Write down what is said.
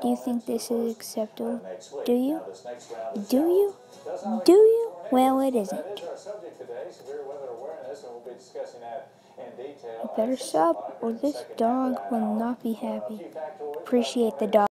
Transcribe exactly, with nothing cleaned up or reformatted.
Do you think this is acceptable? Do you? Do you? Do you? Well, it isn't. I better stop or this dog will not be happy. Appreciate the dog.